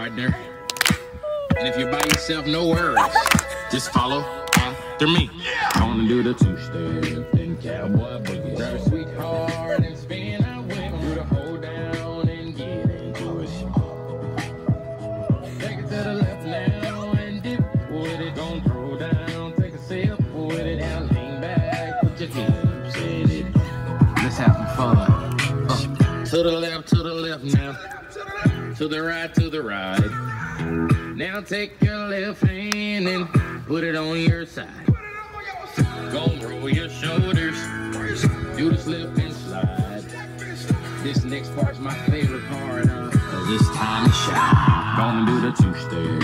partner. And if you're by yourself, no worries. Just follow after me. Gonna do the two-step and cowboy boogie. Grab a sweetheart and spin our way. Do the hold down and get into it. Take it to the left now and dip with it. Don't throw down, take a sip with it. Now lean back, put your hips in it. Let's have some fun. To the left now. To the right. Now take your left hand and put it on your side. Gonna roll your shoulders. Do the slip and slide. This next part's my favorite part, cause it's time to shine. Gonna do the two-step